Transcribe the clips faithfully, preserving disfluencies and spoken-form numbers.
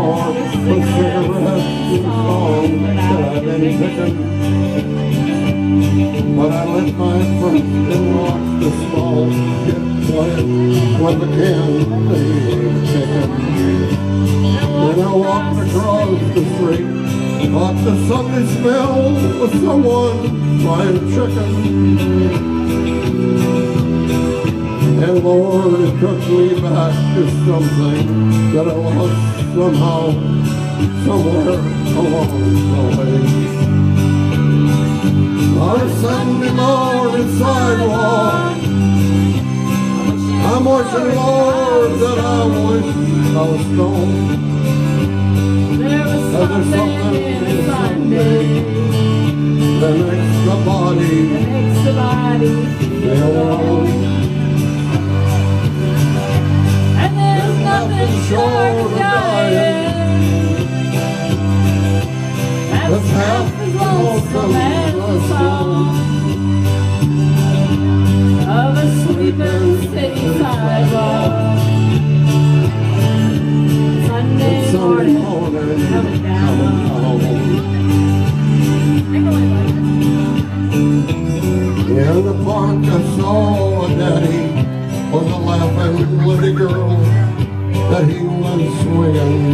more with cigarettes and songs that I've been picking. But I let my first and watch the small get quiet when the candy was chicken. Then I walked across the street, caught the Sunday smell of someone frying chicken. And Lord, it took me back to something that I lost somehow, somewhere along the way. On a Sunday morning sidewalk, I'm wishing, Lord, that I wish I was gone. There was something in a Sunday that makes the body that makes the body feel wrong. And there's nothing short of dying that's half as lonesome as the song of a sleeping city sidewalk. Sunday morning coming down. In the park I saw a daddy with a laughing little girl that he was swinging.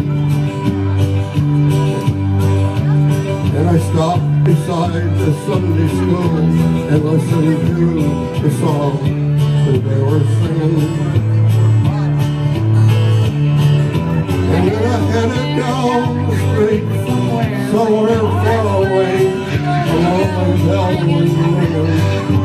And I stopped beside the Sunday school and listened to the song that they were singing. And then I headed down the street somewhere far away from all the bell was ringing.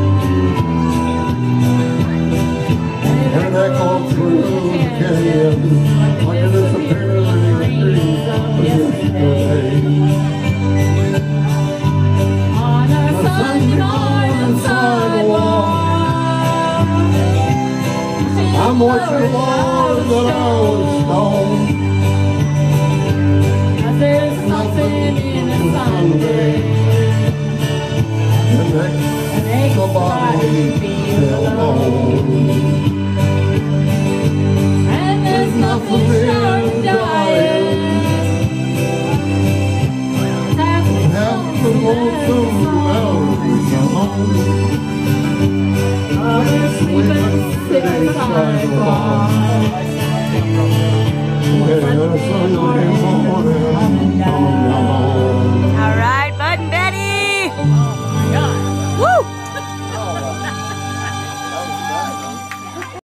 And I called through the canyon like it disappeared in the dreams of yesterday. On a Sunday morning sidewalk, I'm wishing, Lord, that I was stoned. Cause there's something in a Sunday that makes the body feel alone. and there's nothing short of dying. Half Half the lonesome memories alone. of a sleeping city sidewalk. When a Sunday morning